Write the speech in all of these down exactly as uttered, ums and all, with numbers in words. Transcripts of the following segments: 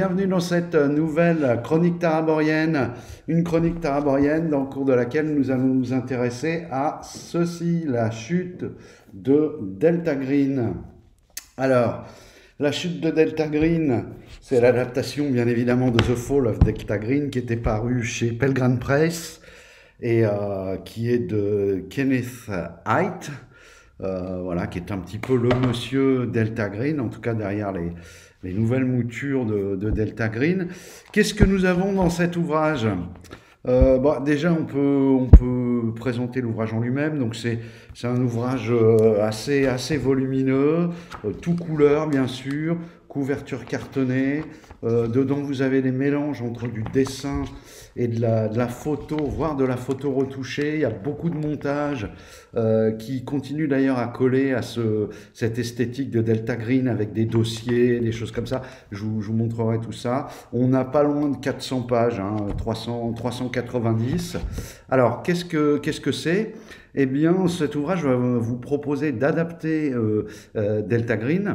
bienvenue dans cette nouvelle chronique taraborienne, une chronique taraborienne dans le cours de laquelle nous allons nous intéresser à ceci, la chute de Delta Green. Alors, la chute de Delta Green, c'est l'adaptation bien évidemment de The Fall of Delta Green qui était paru chez Pelgrane Press et euh, qui est de Kenneth Hite. Euh, voilà, qui est un petit peu le monsieur Delta Green, en tout cas derrière les, les nouvelles moutures de, de Delta Green. Qu'est-ce que nous avons dans cet ouvrage? euh, bah, Déjà, on peut, on peut présenter l'ouvrage en lui-même. Donc, c'est un ouvrage euh, assez, assez volumineux, euh, tout couleur, bien sûr, couverture cartonnée. Euh, dedans, vous avez des mélanges entre du dessin et de la, de la photo, voire de la photo retouchée. Il y a beaucoup de montages euh, qui continuent d'ailleurs à coller à ce, cette esthétique de Delta Green avec des dossiers, des choses comme ça. Je vous, je vous montrerai tout ça. On n'a pas loin de quatre cents pages, hein, trois cents, trois cent quatre-vingt-dix. Alors, qu'est-ce que qu'est-ce que c'est? Eh bien, cet ouvrage va vous proposer d'adapter euh, euh, Delta Green,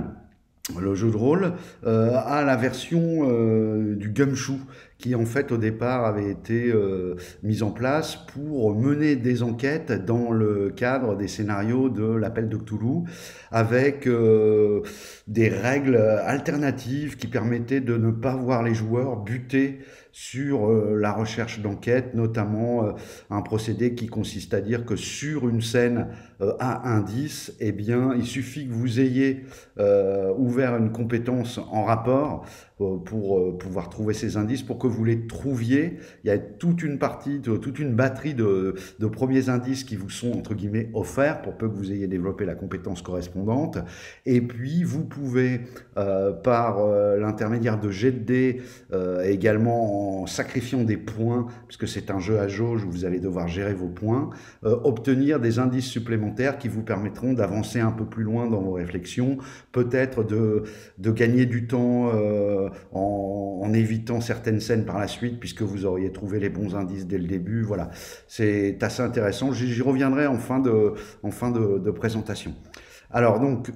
le jeu de rôle, euh, à la version euh, du Gumshoe, qui en fait au départ avait été euh, mise en place pour mener des enquêtes dans le cadre des scénarios de l'appel de Cthulhu, avec euh, des règles alternatives qui permettaient de ne pas voir les joueurs buter sur euh, la recherche d'enquête, notamment euh, un procédé qui consiste à dire que sur une scène euh, à indice, eh bien, il suffit que vous ayez euh, ouvert une compétence en rapport euh, pour euh, pouvoir trouver ces indices, pour que vous les trouviez. Il y a toute une partie, de, toute une batterie de, de premiers indices qui vous sont, entre guillemets, offerts, pour peu que vous ayez développé la compétence correspondante. Et puis, vous pouvez, euh, par euh, l'intermédiaire de jets de dés, euh, également en en sacrifiant des points, puisque c'est un jeu à jauge où vous allez devoir gérer vos points, euh, obtenir des indices supplémentaires qui vous permettront d'avancer un peu plus loin dans vos réflexions, peut-être de, de gagner du temps euh, en, en évitant certaines scènes par la suite, puisque vous auriez trouvé les bons indices dès le début. Voilà, c'est assez intéressant. J'y reviendrai en fin de, en fin de, de présentation. Alors donc,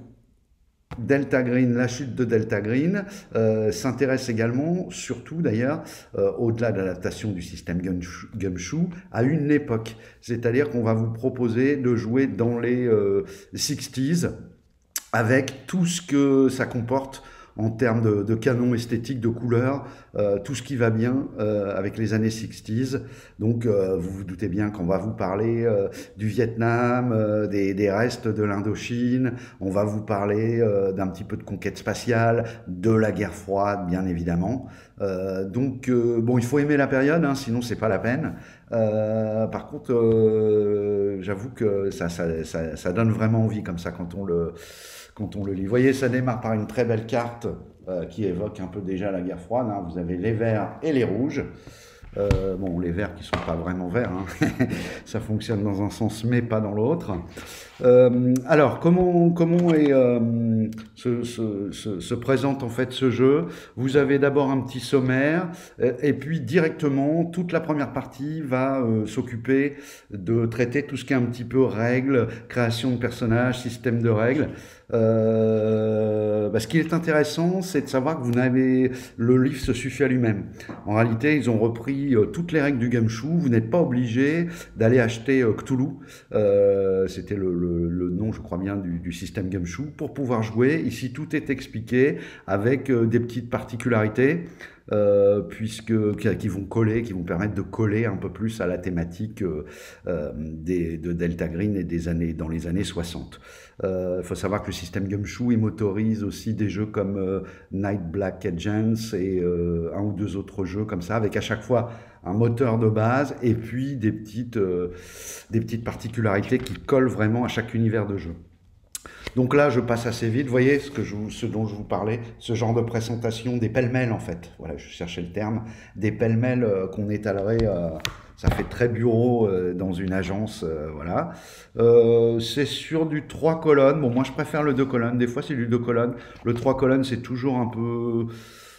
Delta Green, la chute de Delta Green, euh, s'intéresse également, surtout d'ailleurs, euh, au-delà de l'adaptation du système Gumshoe, à une époque. C'est-à-dire qu'on va vous proposer de jouer dans les euh, sixties, avec tout ce que ça comporte en termes de, de canon esthétique, de couleurs, euh, tout ce qui va bien euh, avec les années sixties. Donc, euh, vous vous doutez bien qu'on va vous parler euh, du Vietnam, euh, des, des restes de l'Indochine, on va vous parler euh, d'un petit peu de conquête spatiale, de la guerre froide, bien évidemment. Euh, donc, euh, bon, il faut aimer la période, hein, sinon c'est pas la peine. Euh, par contre, euh, j'avoue que ça, ça, ça, ça donne vraiment envie comme ça quand on le... quand on le lit. Vous voyez, ça démarre par une très belle carte euh, qui évoque un peu déjà la guerre froide. Hein. Vous avez les verts et les rouges. Euh, bon, les verts qui ne sont pas vraiment verts, hein. Ça fonctionne dans un sens mais pas dans l'autre. Euh, alors, comment, comment est, euh, se, se, se, se présente en fait ce jeu? Vous avez d'abord un petit sommaire, et puis directement, toute la première partie va euh, s'occuper de traiter tout ce qui est un petit peu règles, création de personnages, système de règles. Euh, bah, ce qui est intéressant, c'est de savoir que vous n'avez, le livre se suffit à lui-même. En réalité, ils ont repris euh, toutes les règles du Gumshoe. Vous n'êtes pas obligé d'aller acheter euh, Cthulhu. Euh, C'était le, le, le nom, je crois bien, du, du système Gumshoe pour pouvoir jouer. Ici, tout est expliqué avec euh, des petites particularités. Euh, puisque qui vont coller, qui vont permettre de coller un peu plus à la thématique euh, euh, des, de Delta Green et des années dans les années soixante. Il euh, faut savoir que le système Gumshoe il motorise aussi des jeux comme euh, Night Black Agents et euh, un ou deux autres jeux comme ça, avec à chaque fois un moteur de base et puis des petites, euh, des petites particularités qui collent vraiment à chaque univers de jeu. Donc là, je passe assez vite. Vous voyez ce, que je, ce dont je vous parlais, ce genre de présentation, des pêle-mêle en fait. Voilà, je cherchais le terme. Des pêle-mêle euh, qu'on étalerait, euh, ça fait très bureau euh, dans une agence. Euh, voilà. Euh, c'est sur du trois colonnes. Bon, moi je préfère le deux colonnes. Des fois, c'est du deux colonnes. Le trois colonnes, c'est toujours un peu...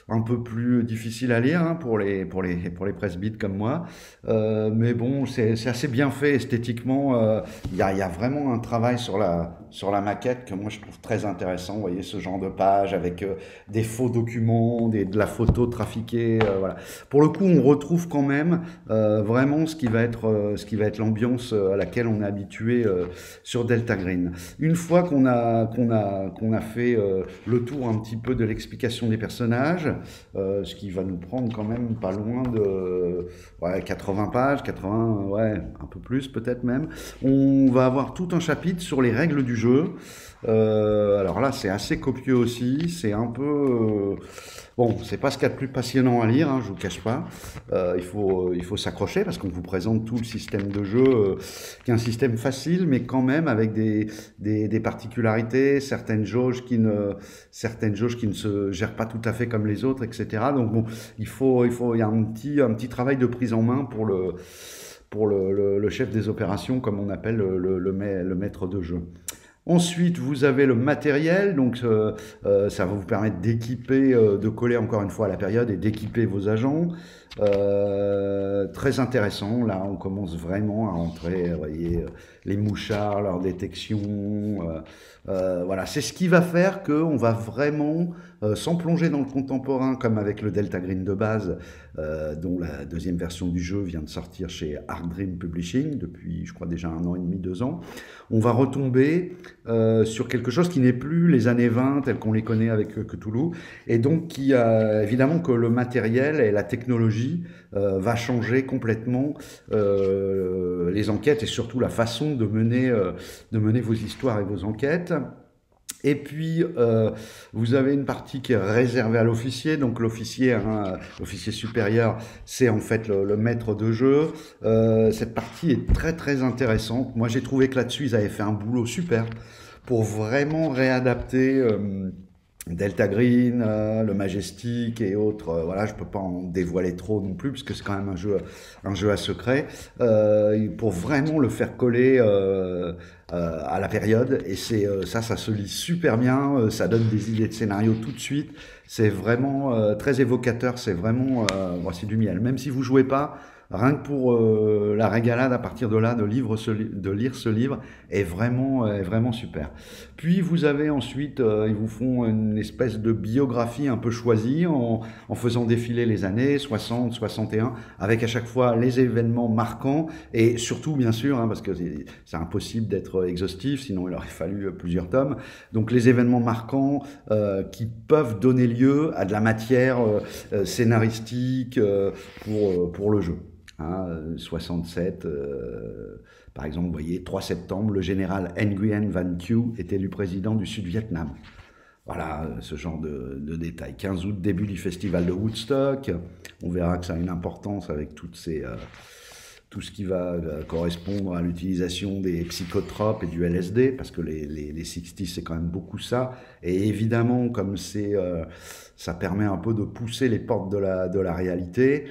un peu plus difficile à lire hein, pour les, pour les, pour les presbytes comme moi. Euh, mais bon, c'est assez bien fait esthétiquement. Euh, Il y a, y a vraiment un travail sur la, sur la maquette que moi je trouve très intéressant. Vous voyez ce genre de page avec euh, des faux documents, des, de la photo trafiquée. Euh, voilà. Pour le coup, on retrouve quand même euh, vraiment ce qui va être, euh, ce qui va être l'ambiance à laquelle on est habitué euh, sur Delta Green. Une fois qu'on a, qu'on a, qu'on a fait euh, le tour un petit peu de l'explication des personnages, euh, ce qui va nous prendre quand même pas loin de ouais, quatre-vingts pages, quatre-vingts, ouais, un peu plus peut-être même. On va avoir tout un chapitre sur les règles du jeu. Euh, alors là, c'est assez copieux aussi. C'est un peu... Euh, bon, c'est pas ce qu'il y a de plus passionnant à lire, hein, je vous cache pas. Euh, il faut, il faut s'accrocher parce qu'on vous présente tout le système de jeu, euh, qui est un système facile, mais quand même avec des, des, des particularités, certaines jauges qui ne, certaines jauges qui ne se gèrent pas tout à fait comme les autres, et cetera. Donc bon, il faut, il faut, il y a un petit, un petit travail de prise en main pour le, pour le, le, le chef des opérations, comme on appelle le, le, le, le maître de jeu. Ensuite, vous avez le matériel, donc euh, euh, ça va vous permettre d'équiper, euh, de coller encore une fois à la période et d'équiper vos agents. Euh, très intéressant, là on commence vraiment à rentrer, vous voyez, euh, les mouchards, leur détection, euh, euh, voilà, c'est ce qui va faire qu'on va vraiment, euh, sans plonger dans le contemporain comme avec le Delta Green de base, euh, dont la deuxième version du jeu vient de sortir chez Arc Dream Publishing depuis je crois déjà un an et demi, deux ans, on va retomber euh, sur quelque chose qui n'est plus les années vingt telles qu'on les connaît avec euh, Cthulhu, et donc qui a évidemment que le matériel et la technologie Euh, va changer complètement euh, les enquêtes et surtout la façon de mener, euh, de mener vos histoires et vos enquêtes. Et puis, euh, vous avez une partie qui est réservée à l'officier. Donc, l'officier, hein, l'officier supérieur, c'est en fait le, le maître de jeu. Euh, cette partie est très, très intéressante. Moi, j'ai trouvé que là-dessus, ils avaient fait un boulot super pour vraiment réadapter... Euh, Delta Green, euh, le Majestic et autres, euh, voilà, je peux pas en dévoiler trop non plus, parce que c'est quand même un jeu, un jeu à secret, euh, pour vraiment le faire coller euh, euh, à la période, et c'est euh, ça, ça se lit super bien, euh, ça donne des idées de scénario tout de suite, c'est vraiment euh, très évocateur, c'est vraiment, euh, voici du miel, même si vous jouez pas, rien que pour euh, la régalade à partir de là, de, livre ce, de lire ce livre, est vraiment, est vraiment super. Puis vous avez ensuite, euh, ils vous font une espèce de biographie un peu choisie en, en faisant défiler les années soixante, soixante et un, avec à chaque fois les événements marquants, et surtout bien sûr, hein, parce que c'est impossible d'être exhaustif, sinon il aurait fallu plusieurs tomes, donc les événements marquants euh, qui peuvent donner lieu à de la matière euh, scénaristique euh, pour, pour le jeu. Hein, soixante-sept, euh, par exemple, vous voyez, trois septembre, le général Nguyen Van Thieu est élu président du Sud-Vietnam. Voilà, ce genre de, de détails. quinze août, début du festival de Woodstock. On verra que ça a une importance avec toutes ces, euh, tout ce qui va euh, correspondre à l'utilisation des psychotropes et du L S D, parce que les, les, les soixante, c'est quand même beaucoup ça. Et évidemment, comme c'est... Euh, ça permet un peu de pousser les portes de la, de la réalité,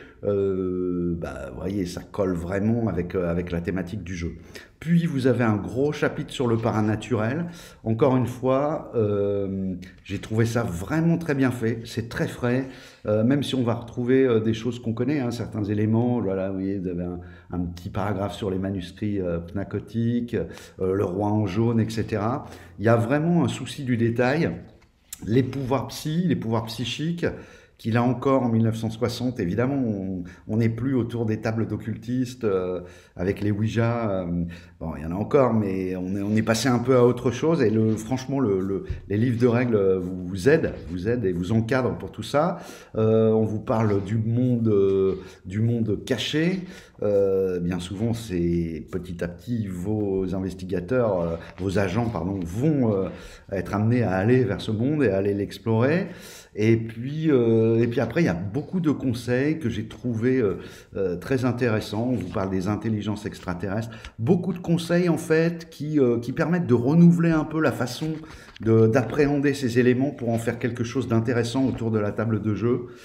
euh, bah, vous voyez, ça colle vraiment avec, euh, avec la thématique du jeu. Puis vous avez un gros chapitre sur le paranaturel. Encore une fois, euh, j'ai trouvé ça vraiment très bien fait, c'est très frais, euh, même si on va retrouver euh, des choses qu'on connaît, hein, certains éléments, voilà, vous voyez, vous avez un, un petit paragraphe sur les manuscrits euh, pnacotiques, euh, le roi en jaune, et cetera. Il y a vraiment un souci du détail. Les pouvoirs psy, les pouvoirs psychiques, qu'il a encore en mille neuf cent soixante, évidemment, on n'est plus autour des tables d'occultistes euh, avec les Ouija, euh, bon, il y en a encore, mais on est, on est passé un peu à autre chose, et le, franchement, le, le, les livres de règles vous, vous aident, vous aident et vous encadrent pour tout ça. Euh, on vous parle du monde, euh, du monde caché. Euh, bien souvent, c'est petit à petit, vos investigateurs, euh, vos agents, pardon, vont euh, être amenés à aller vers ce monde et à aller l'explorer. Et puis, euh, et puis après, il y a beaucoup de conseils que j'ai trouvés euh, euh, très intéressants. On vous parle des intelligences extraterrestres. Beaucoup de conseils, en fait, qui, euh, qui permettent de renouveler un peu la façon d'appréhender ces éléments pour en faire quelque chose d'intéressant autour de la table de jeu.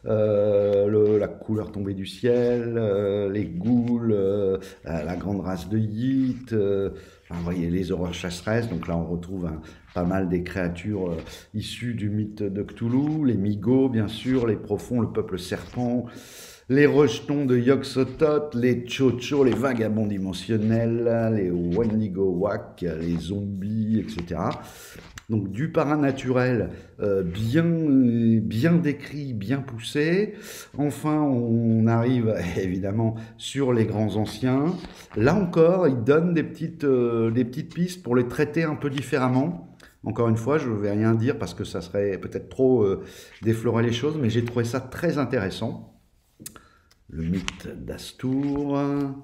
euh, le- la couleur tombée du ciel, euh, les ghouls, euh, la, la grande race de Yit, euh, enfin, vous voyez, les horreurs chasseresses. Donc là, on retrouve un- pas mal des créatures euh, issues du mythe de Cthulhu, les Migos, bien sûr, les Profonds, le peuple serpent, les rejetons de Yog-Sothoth, les Chocho, les vagabonds dimensionnels, les Wendigo-Wak, les zombies, et cetera. Donc du paranaturel euh, bien, bien décrit, bien poussé. Enfin, on arrive évidemment sur les grands anciens. Là encore, ils donnent des petites, euh, des petites pistes pour les traiter un peu différemment. Encore une fois, je ne vais rien dire parce que ça serait peut-être trop euh, déflorer les choses, mais j'ai trouvé ça très intéressant. Le mythe d'Astour,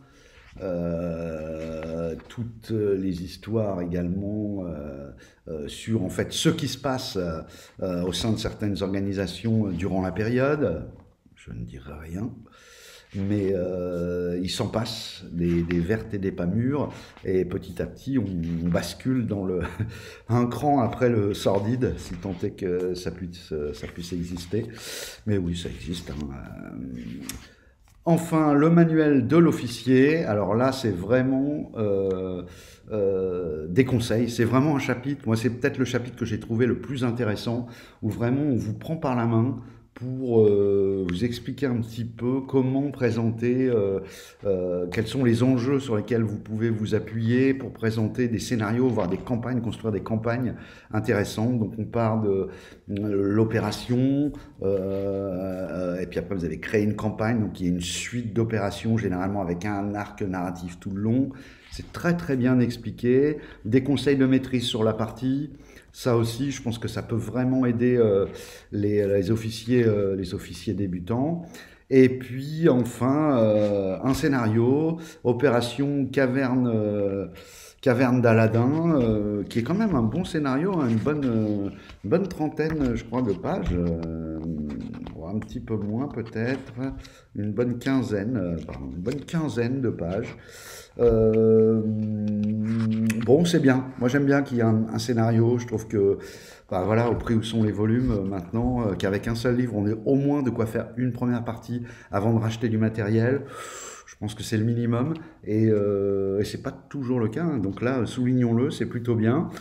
euh, toutes les histoires également euh, euh, sur en fait ce qui se passe euh, au sein de certaines organisations durant la période. Je ne dirai rien, mais euh, il s'en passe des, des vertes et des pas mûres, et petit à petit on, on bascule dans le un cran après le sordide, si tant est que ça puisse, ça puisse exister. Mais oui, ça existe. Hein. Enfin, le manuel de l'officier. Alors là, c'est vraiment euh, euh, des conseils. C'est vraiment un chapitre. Moi, c'est peut-être le chapitre que j'ai trouvé le plus intéressant, où vraiment on vous prend par la main pour euh, vous expliquer un petit peu comment présenter, euh, euh, quels sont les enjeux sur lesquels vous pouvez vous appuyer pour présenter des scénarios, voire des campagnes, construire des campagnes intéressantes. Donc on part de euh, l'opération, euh, et puis après vous avez créé une campagne, donc il y a une suite d'opérations, généralement avec un arc narratif tout le long. C'est très très bien expliqué. Des conseils de maîtrise sur la partie. Ça aussi, je pense que ça peut vraiment aider euh, les, les, officiers, euh, les officiers débutants. Et puis enfin, euh, un scénario, opération caverne, euh, caverne d'Aladin, euh, qui est quand même un bon scénario, hein, une, bonne, euh, une bonne trentaine, je crois, de pages, euh, un petit peu moins peut-être, une bonne quinzaine, euh, pardon, une bonne quinzaine de pages. Euh, bon, c'est bien. Moi, j'aime bien qu'il y ait un, un scénario. Je trouve que, bah, voilà, au prix où sont les volumes euh, maintenant, euh, qu'avec un seul livre, on ait au moins de quoi faire une première partie avant de racheter du matériel. Je pense que c'est le minimum, et, euh, et c'est pas toujours le cas. Hein. Donc là, soulignons-le, c'est plutôt bien.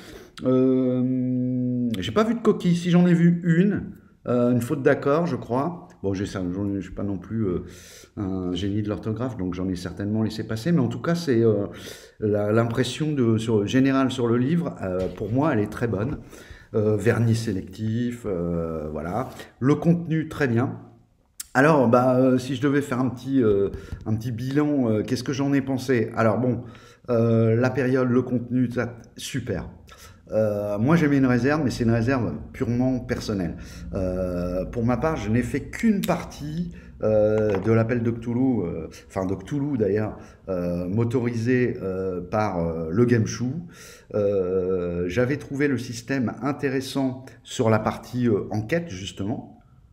Euh, j'ai pas vu de coquille. Si j'en ai vu une, euh, une faute d'accord, je crois. Bon, j'ai ça, je ne suis pas non plus euh, un génie de l'orthographe, donc j'en ai certainement laissé passer, mais en tout cas, c'est euh, la- l'impression de, sur, générale sur le livre, euh, pour moi, elle est très bonne. Euh, vernis sélectif, euh, voilà. Le contenu, très bien. Alors, bah, euh, si je devais faire un petit, euh, un petit bilan, euh, qu'est-ce que j'en ai pensé? Alors bon, euh, la période, le contenu, ça, super. Euh, moi, j'ai mis une réserve, mais c'est une réserve purement personnelle. Euh, pour ma part, je n'ai fait qu'une partie euh, de l'appel de Cthulhu, euh, enfin de Cthulhu d'ailleurs, euh, motorisé euh, par euh, le Gameshoe. Euh, J'avais trouvé le système intéressant sur la partie euh, enquête, justement.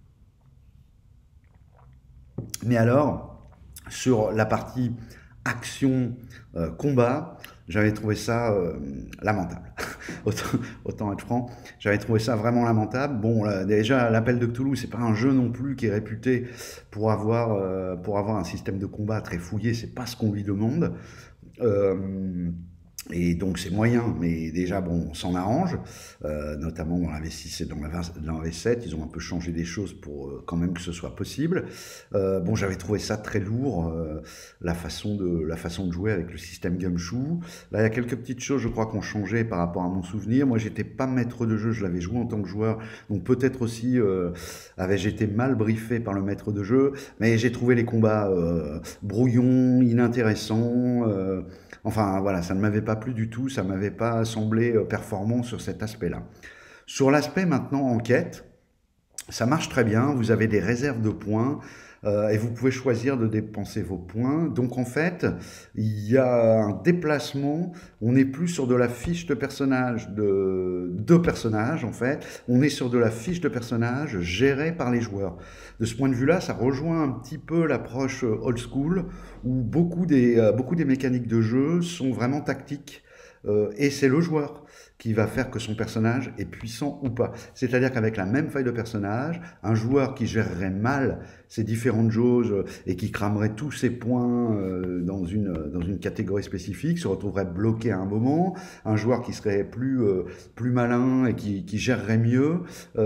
Mais alors, sur la partie action, euh, combat, j'avais trouvé ça euh, lamentable. autant, autant être franc, j'avais trouvé ça vraiment lamentable. Bon, là, déjà, l'appel de Cthulhu, c'est pas un jeu non plus qui est réputé pour avoir, euh, pour avoir un système de combat très fouillé, c'est pas ce qu'on lui demande. Euh, et donc c'est moyen, mais déjà bon, on s'en arrange, euh, notamment dans la V six et dans la, dans la V sept, ils ont un peu changé des choses pour euh, quand même que ce soit possible. Euh, bon, j'avais trouvé ça très lourd, euh, la, façon de, la façon de jouer avec le système Gumshoe. Là, il y a quelques petites choses, je crois, qui ont changé par rapport à mon souvenir. Moi, j'étais pas maître de jeu, je l'avais joué en tant que joueur, donc peut-être aussi euh, avais-je été mal briefé par le maître de jeu, mais j'ai trouvé les combats euh, brouillons, inintéressants. Euh, Enfin, voilà, ça ne m'avait pas plu du tout, ça ne m'avait pas semblé euh, performant sur cet aspect-là. Sur l'aspect maintenant enquête, ça marche très bien, vous avez des réserves de points euh, et vous pouvez choisir de dépenser vos points. Donc en fait, il y a un déplacement, on n'est plus sur de la fiche de personnage de deux personnages en fait, on est sur de la fiche de personnage gérée par les joueurs. De ce point de vue-là, ça rejoint un petit peu l'approche old school où beaucoup des, euh, beaucoup des mécaniques de jeu sont vraiment tactiques. euh, et c'est le joueur qui va faire que son personnage est puissant ou pas. C'est-à-dire qu'avec la même feuille de personnage, un joueur qui gérerait mal ces différentes jauges et qui cramerait tous ses points euh, dans, une, dans une catégorie spécifique se retrouverait bloqué à un moment. Un joueur qui serait plus, euh, plus malin et qui, qui gérerait mieux,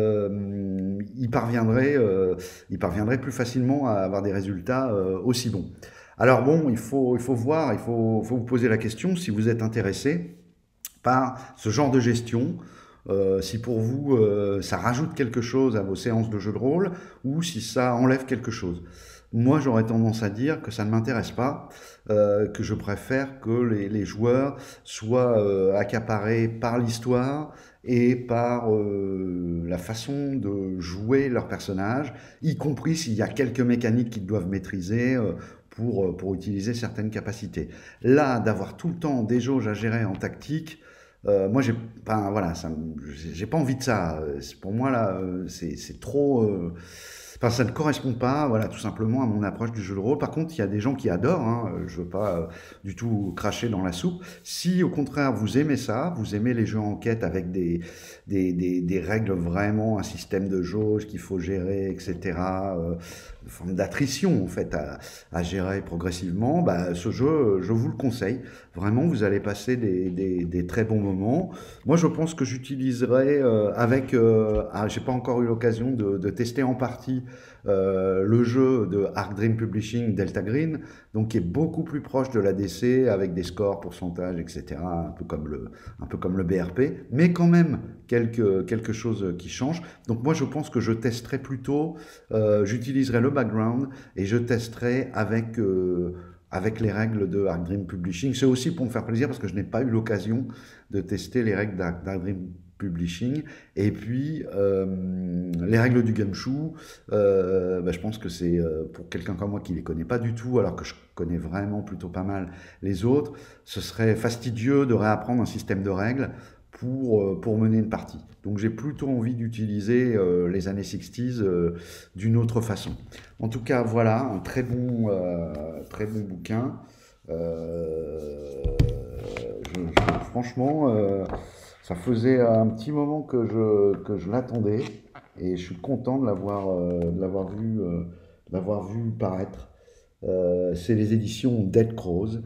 euh, il, parviendrait, euh, il parviendrait plus facilement à avoir des résultats euh, aussi bons. Alors bon, il faut, il faut voir, il faut, faut vous poser la question si vous êtes intéressé par ce genre de gestion, euh, si pour vous euh, ça rajoute quelque chose à vos séances de jeu de rôle ou si ça enlève quelque chose. Moi j'aurais tendance à dire que ça ne m'intéresse pas, euh, que je préfère que les, les joueurs soient euh, accaparés par l'histoire et par euh, la façon de jouer leur personnage, y compris s'il y a quelques mécaniques qu'ils doivent maîtriser euh, pour, pour utiliser certaines capacités. Là, d'avoir tout le temps des jauges à gérer en tactique, euh, moi, j'ai enfin, voilà, ça, j'ai pas envie de ça. Pour moi, là, c'est trop. Euh, Enfin, ça ne correspond pas, voilà, tout simplement à mon approche du jeu de rôle. Par contre, il y a des gens qui adorent, hein, je veux pas euh, du tout cracher dans la soupe. Si, au contraire, vous aimez ça, vous aimez les jeux en quête avec des, des, des, des règles vraiment, un système de jauge qu'il faut gérer, et cetera, euh, une forme d'attrition, en fait, à, à gérer progressivement, bah, ce jeu, je vous le conseille. Vraiment, vous allez passer des, des, des très bons moments. Moi, je pense que j'utiliserai euh, avec... Euh, ah, j'ai pas encore eu l'occasion de, de tester en partie euh, le jeu de Arc Dream Publishing Delta Green, donc qui est beaucoup plus proche de l'A D C avec des scores, pourcentages, et cetera, un peu comme le, un peu comme le B R P, mais quand même quelque, quelque chose qui change. Donc moi je pense que je testerai plutôt, euh, j'utiliserai le background et je testerai avec... Euh, avec les règles de Arc Dream Publishing. C'est aussi pour me faire plaisir parce que je n'ai pas eu l'occasion de tester les règles d'Arc Dream Publishing. Et puis, euh, les règles du Gumshoe, euh, bah, je pense que c'est euh, pour quelqu'un comme moi qui ne les connaît pas du tout, alors que je connais vraiment plutôt pas mal les autres, ce serait fastidieux de réapprendre un système de règles pour, euh, pour mener une partie. Donc j'ai plutôt envie d'utiliser euh, les années soixante euh, d'une autre façon. En tout cas, voilà, un très bon, euh, très bon bouquin. Euh, je, je, franchement, euh, ça faisait un petit moment que je, que je l'attendais et je suis content de l'avoir euh, de l'avoir vu, euh, de l'avoir vu paraître. Euh, c'est les éditions Dead Crows.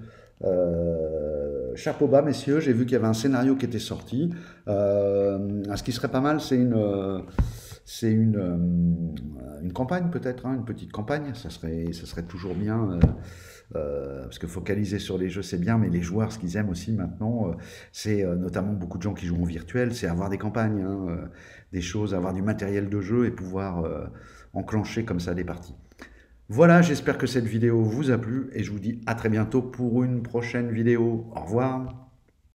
Euh, chapeau bas, messieurs, j'ai vu qu'il y avait un scénario qui était sorti. Euh, ce qui serait pas mal, c'est une, euh, c'est une, euh, une campagne peut-être, hein, une petite campagne. Ça serait, ça serait toujours bien. Euh, euh, parce que focaliser sur les jeux c'est bien, mais les joueurs ce qu'ils aiment aussi maintenant, euh, c'est euh, notamment beaucoup de gens qui jouent en virtuel, c'est avoir des campagnes, hein, euh, des choses, avoir du matériel de jeu et pouvoir euh, enclencher comme ça des parties. Voilà, j'espère que cette vidéo vous a plu et je vous dis à très bientôt pour une prochaine vidéo. Au revoir.